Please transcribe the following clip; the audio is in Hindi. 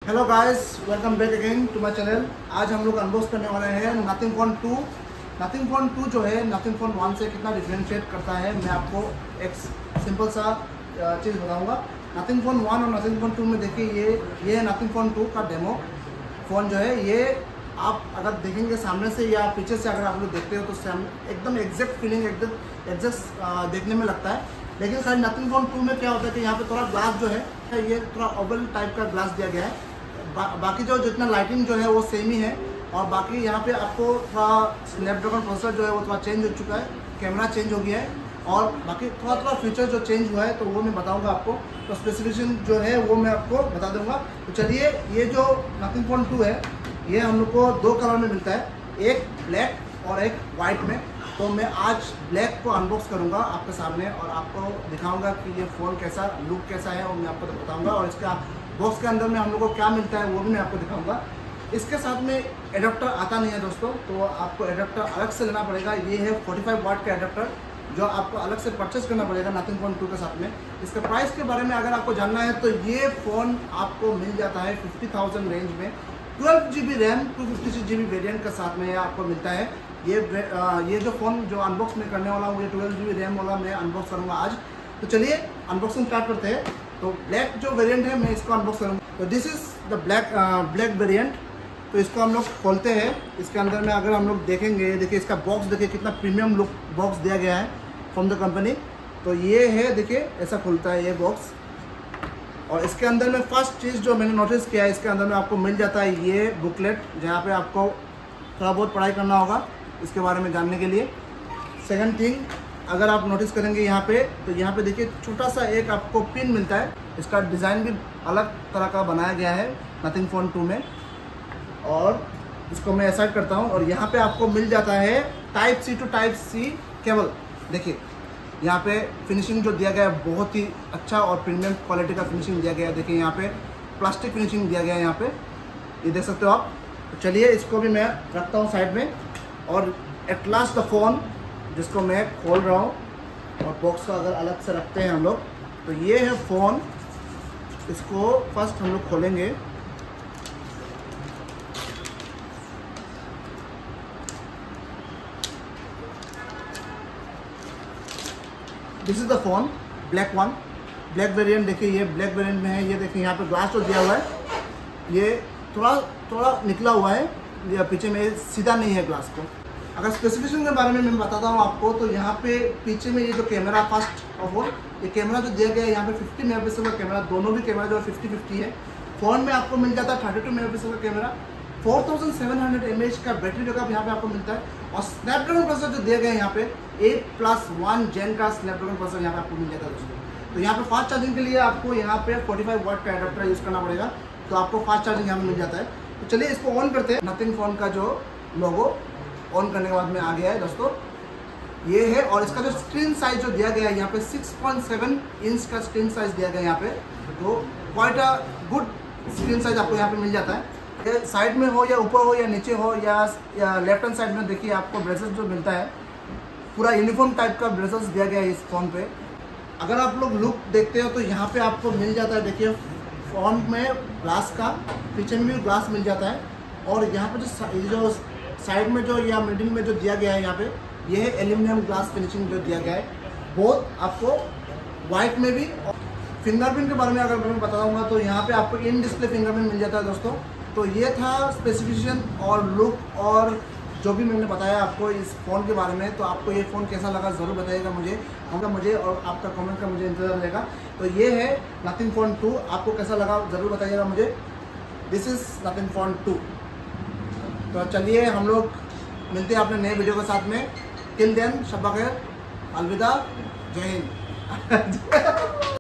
Hello guys, welcome back again to my channel. आज हम लोग अनबॉक्स करने वाले हैं नथिंग फोन 2। नथिंग फोन 2 जो है नथिंग फोन 1 से कितना डिफरेंशिएट करता है, मैं आपको एक सिंपल सा चीज़ बताऊंगा। नथिंग फोन 1 और नथिंग फोन 2 में देखिए ये है नथिंग फोन 2 का डेमो फ़ोन जो है। ये आप अगर देखेंगे सामने से या पीछे से अगर आप लोग देखते हो तो एकदम एग्जैक्ट फीलिंग एकदम एग्जैक्ट देखने में लगता है। लेकिन सर नथिंग फोन 2 में क्या होता है कि यहाँ पे थोड़ा ग्लास जो है ये थोड़ा ओवल टाइप का ग्लास दिया गया है। बाकी जो जितना लाइटिंग जो है वो सेम ही है। और बाकी यहाँ पे आपको थोड़ा स्नैपड्रैगन प्रोसेसर जो है वो थोड़ा चेंज हो चुका है, कैमरा चेंज हो गया है और बाकी थोड़ा फीचर जो चेंज हुआ है तो वो मैं बताऊंगा आपको। तो स्पेसिफिकेशन जो है वो मैं आपको बता दूंगा। तो चलिए, ये जो नथिंग फोन 2 है ये हम लोग को दो कलर में मिलता है, एक ब्लैक और एक वाइट में। तो मैं आज ब्लैक को अनबॉक्स करूंगा आपके सामने और आपको दिखाऊंगा कि ये फ़ोन कैसा लुक कैसा है और मैं आपको बताऊंगा। और इसका बॉक्स के अंदर में हम लोग को क्या मिलता है वो भी मैं आपको दिखाऊंगा। इसके साथ में एडाप्टर आता नहीं है दोस्तों, तो आपको एडाप्टर अलग से लेना पड़ेगा। ये है 45 वाट का एडाप्टर जो आपको अलग से परचेस करना पड़ेगा नथिंग फोन 2 के साथ में। इसके प्राइस के बारे में अगर आपको जानना है तो ये फ़ोन आपको मिल जाता है 50,000 रेंज में। 12 GB रैम 256 GB वेरियंट के साथ में आपको मिलता है। ये जो फ़ोन जो अनबॉक्स में करने वाला हूँ ये 12 GB रैम वाला मैं अनबॉक्स करूँगा आज। तो चलिए अनबॉक्सिंग स्टार्ट करते हैं। तो ब्लैक जो वेरिएंट है मैं इसको अनबॉक्स करूँगा। तो this is the black variant. तो इसको हम लोग खोलते हैं। इसके अंदर में अगर हम लोग देखेंगे, देखिए इसका बॉक्स देखिए कितना प्रीमियम लुक बॉक्स दिया गया है फ्रॉम द कंपनी। तो ये है, देखिए ऐसा खुलता है ये बॉक्स। और इसके अंदर में फर्स्ट चीज़ जो मैंने नोटिस किया है, इसके अंदर में आपको मिल जाता है ये बुकलेट, जहाँ पे आपको थोड़ा बहुत पढ़ाई करना होगा इसके बारे में जानने के लिए। सेकंड थिंग, अगर आप नोटिस करेंगे यहाँ पे तो यहाँ पे देखिए छोटा सा एक आपको पिन मिलता है। इसका डिज़ाइन भी अलग तरह का बनाया गया है नथिंग फोन 2 में। और इसको मैं ऐसा करता हूँ और यहाँ पे आपको मिल जाता है type C to type C cable. देखिए यहाँ पे फिनिशिंग जो दिया गया है बहुत ही अच्छा और प्रीमियम क्वालिटी का फिनिशिंग दिया गया है। देखिए यहाँ पे प्लास्टिक फिनिशिंग दिया गया है, यहाँ पे ये देख सकते हो आप। तो चलिए इसको भी मैं रखता हूँ साइड में। और एट लास्ट द फोन जिसको मैं खोल रहा हूँ और बॉक्स को अगर अलग से रखते हैं हम लोग, तो ये है फ़ोन। इसको फर्स्ट हम लोग खोलेंगे। This is the phone, black one, black variant. देखिए ये ब्लैक वेरिएंट में है। ये देखिए यहाँ पे ग्लास जो दिया हुआ है ये थोड़ा निकला हुआ है, ये पीछे में सीधा नहीं है ग्लास को। अगर स्पेसिफिकेशन के बारे में मैं बताता हूँ आपको, तो यहाँ पे पीछे में ये जो कैमरा फर्स्ट ऑफ ऑल ये कैमरा जो दिया गया है यहाँ पे 50 मेगापिक्सल का कैमरा, दोनों भी कैमरा जो है 50-50 है। फ़ोन में आपको मिल जाता है 32 मेगापिक्सल का कैमरा, 4700 mAh का बैटरी बैकअप यहाँ पे आपको मिलता है। और स्नैपड्रैगन प्रोसेसर जो दिया गया है यहाँ पे 8+1 जेन का स्नैपड्रैगन प्रोसेसर यहाँ पे आपको मिल जाता है दोस्तों। तो यहाँ पे फास्ट चार्जिंग के लिए आपको यहाँ पे 45 वाट का एडाप्टर यूज़ करना पड़ेगा, तो आपको फास्ट चार्जिंग यहाँ पे मिल जाता है। तो चलिए इसको ऑन करते हैं। नथिंग फोन का जो लोगो ऑन करने के बाद में आ गया है दोस्तों, ये है। और इसका जो स्क्रीन साइज जो दिया गया है यहाँ पे 6.7 इंच का स्क्रीन साइज दिया गया है यहाँ पे। तो quite a good screen size आपको यहाँ पे मिल जाता है। साइड में हो या ऊपर हो या नीचे हो या लेफ्ट हैंड साइड में देखिए आपको ब्रेसेस जो मिलता है, पूरा यूनिफॉर्म टाइप का ब्रेसेस दिया गया है इस फ़ोन पे। अगर आप लोग लुक देखते हो तो यहाँ पे आपको मिल जाता है, देखिए फ़ोन में ग्लास का, पीछे में भी ग्लास मिल जाता है। और यहाँ पे जो साइड में जो या मिडिल में जो दिया गया है यहाँ पे ये है एल्यूमिनियम ग्लास फिनिशिंग जो दिया गया है बहुत आपको वाइट में भी। फिंगरप्रिंट के बारे में अगर मैं बताऊंगा तो यहाँ पे आपको इन डिस्प्ले फिंगरप्रिंट मिल जाता है दोस्तों। तो ये था स्पेसिफिकेशन और लुक और जो भी मैंने बताया आपको इस फ़ोन के बारे में। तो आपको ये फ़ोन कैसा लगा ज़रूर बताइएगा मुझे और आपका कमेंट का मुझे इंतज़ार रहेगा। तो ये है नथिंग फोन 2, आपको कैसा लगा ज़रूर बताइएगा मुझे। This is Nothing phone 2। तो चलिए हम लोग मिलते हैं अपने नए वीडियो के साथ में। टिल देन शब्बा खैर, अलविदा, जय हिंद।